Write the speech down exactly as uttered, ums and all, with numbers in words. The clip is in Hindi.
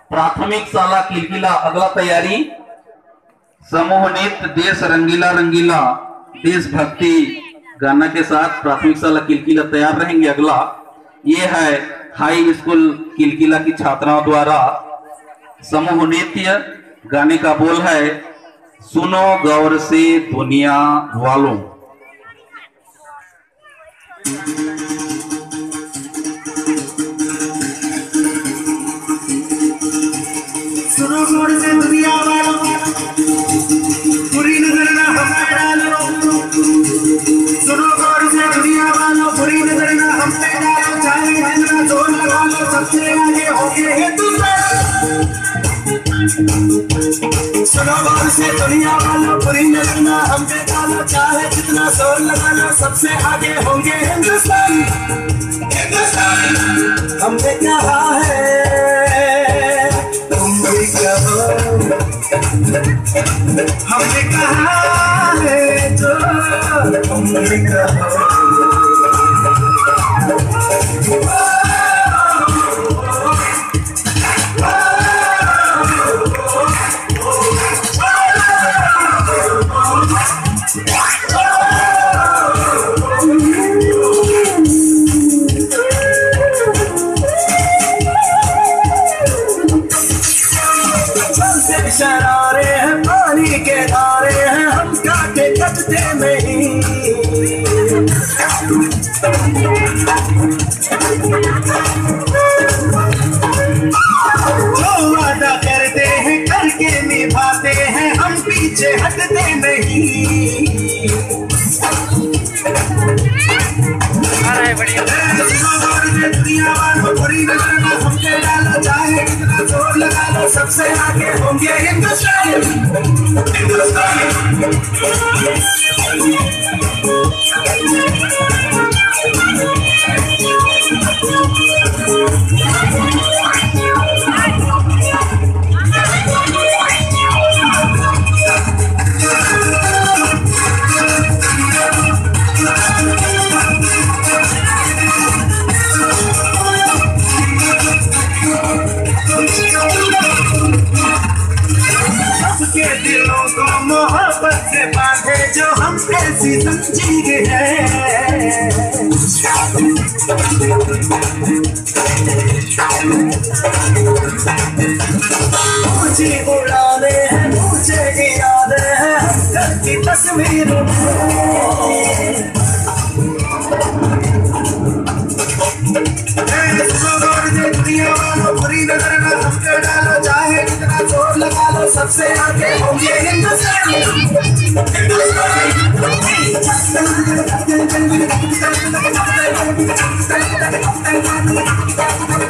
प्राथमिक शाला किलकिला अगला तैयारी समूह नृत्य देश रंगीला रंगीला देशभक्ति गाना के साथ प्राथमिक शाला किलकिला तैयार रहेंगे। अगला ये है हाई स्कूल किलकिला की छात्राओं द्वारा समूह नृत्य। गाने का बोल है सुनो गौर से दुनिया वालों। सुनो गौर से दुनिया वालों, बुरी नजर ना हम पे डालो। सुनो गौर से दुनिया वालों, बुरी नजर ना हम पे डालो। चाहे हमारा जोर लगा लो, सबसे आगे होंगे हिंदुस्तान। सुनो गौर से दुनिया वालों, बुरी नजर ना हम पे डालो। चाहे जितना जोर लगा लो, सबसे आगे होंगे हिंदुस्तान। हिंदुस्तान हमने कहा है, तुम भी कहो। हमने कहा है जो तुम भी कहो। शरारे हैं पानी के धारे हैं, हम काटे कटते नहीं। जो वादा करते हैं करके निभाते हैं, हम पीछे हटते नहीं। दुनिया वालों बुरी नजर ना हमसे डालो। चाहे कितना जोर लगा लो, सबसे आगे होंगे हिंदुस्तान। हिंदुस्तान सबके दिलों को मोहब्बत से बांधे, जो हम ऐसी समझी है। मुझे उड़ाने हैं, मुझे गिराने हैं, हम घर की तस्वीर दुनिया वालों, बुरी नजर ना हमसे डालो। चाहे जितना जोर लगा लो, सबसे आगे होंगे हिंदुस्तान। हिंदुस्तान